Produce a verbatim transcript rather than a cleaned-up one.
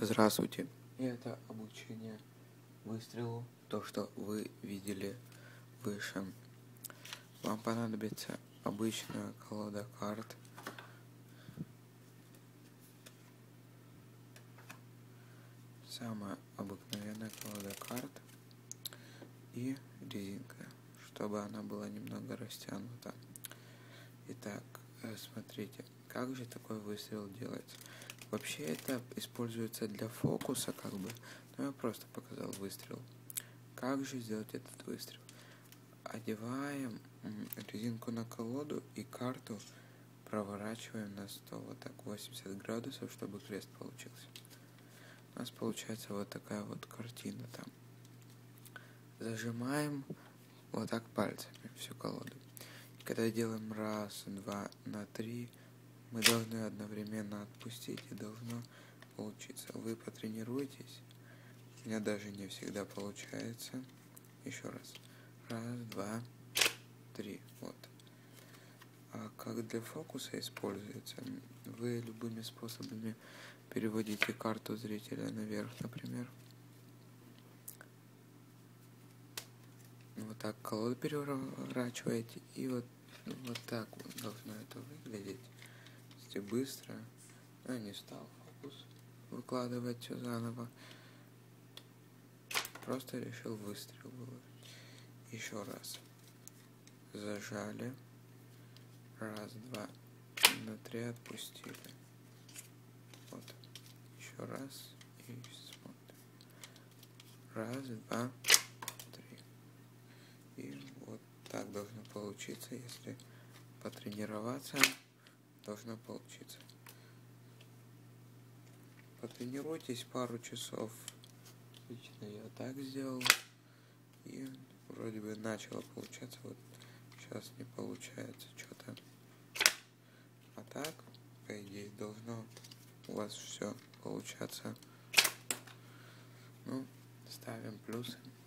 Здравствуйте. И это обучение выстрелу, то, что вы видели выше. Вам понадобится обычная колода карт. Самая обыкновенная колода карт и резинка, чтобы она была немного растянута. Итак, смотрите, как же такой выстрел делается. Вообще это используется для фокуса, как бы, но я просто показал выстрел. Как же сделать этот выстрел? Одеваем резинку на колоду и карту проворачиваем на сто, вот так, восемьдесят градусов, чтобы крест получился. У нас получается вот такая вот картина там. Зажимаем вот так пальцами всю колоду. И когда делаем раз, два, на три, мы должны одновременно отпустить, и должно получиться. Вы потренируйтесь. У меня даже не всегда получается. Еще раз. Раз, два, три. Вот. А как для фокуса используется? Вы любыми способами переводите карту зрителя наверх, например. Вот так колоду переворачиваете, и вот, вот так вот должно это выглядеть. Если быстро. Я не стал фокус выкладывать все заново. Просто решил выстрел выложить. Еще раз. Зажали. Раз, два. На три отпустили. Вот. Еще раз. И смотрим. Раз, два, три. И вот так должно получиться, если потренироваться. Должно получиться. Потренируйтесь пару часов. Лично я так сделал. И вроде бы начало получаться. Вот сейчас не получается что-то. А так, по идее, должно у вас все получаться. Ну, ставим плюсы.